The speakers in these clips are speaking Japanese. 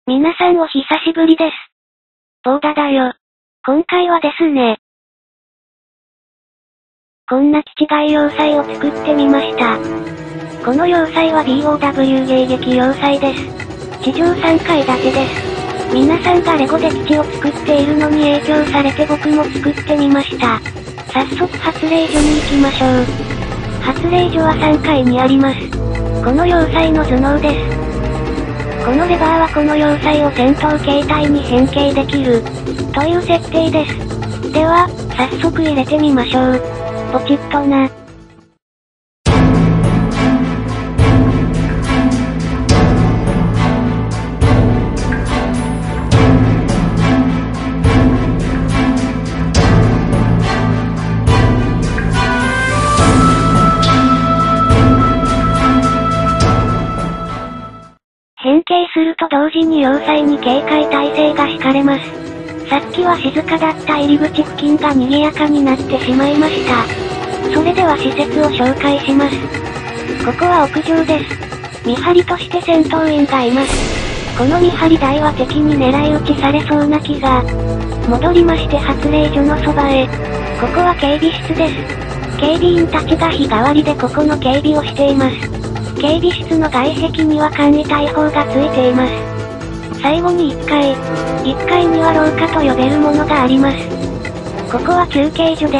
皆さんお久しぶりです。ボーダだよ。今回はですね、こんな気違い要塞を作ってみました。この要塞は BOW 迎撃要塞です。地上3階建てです。皆さんがレゴで基地を作っているのに影響されて僕も作ってみました。早速発令所に行きましょう。発令所は3階にあります。この要塞の頭脳です。このレバーはこの要塞を戦闘形態に変形できる、という設定です。では、早速入れてみましょう。ポチッとな。変形すると同時に要塞に警戒態勢が敷かれます。さっきは静かだった入り口付近が賑やかになってしまいました。それでは施設を紹介します。ここは屋上です。見張りとして戦闘員がいます。この見張り台は敵に狙い撃ちされそうな気が。戻りまして発令所のそばへ。ここは警備室です。警備員たちが日替わりでここの警備をしています。警備室の外壁には簡易大砲がついています。最後に1階には廊下と呼べるものがあります。ここは休憩所です。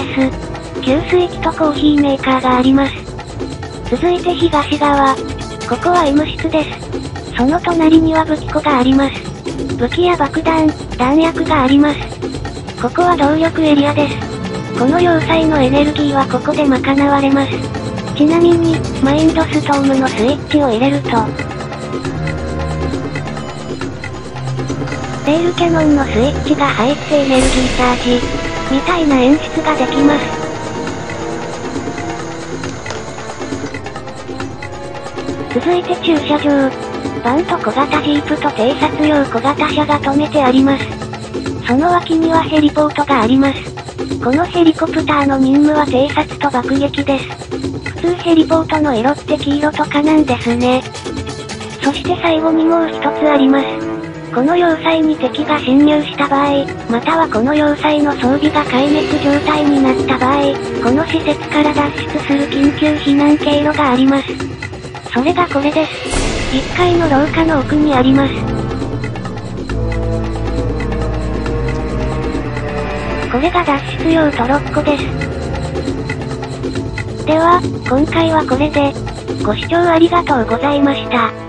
給水器とコーヒーメーカーがあります。続いて東側。ここは M 室です。その隣には武器庫があります。武器や爆弾、弾薬があります。ここは動力エリアです。この要塞のエネルギーはここで賄われます。ちなみに、マインドストームのスイッチを入れると、レールキャノンのスイッチが入ってエネルギーチャージ、みたいな演出ができます。続いて駐車場。バンと小型ジープと偵察用小型車が止めてあります。その脇にはヘリポートがあります。このヘリコプターの任務は偵察と爆撃です。普通ヘリポートの色って黄色とかなんですね。そして最後にもう一つあります。この要塞に敵が侵入した場合、またはこの要塞の装備が壊滅状態になった場合、この施設から脱出する緊急避難経路があります。それがこれです。1階の廊下の奥にあります。これが脱出用トロッコです。では、今回はこれで、ご視聴ありがとうございました。